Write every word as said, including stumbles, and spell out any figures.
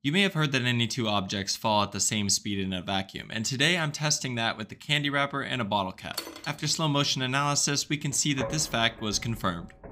You may have heard that any two objects fall at the same speed in a vacuum, and today I'm testing that with a candy wrapper and a bottle cap. After slow motion analysis, we can see that this fact was confirmed.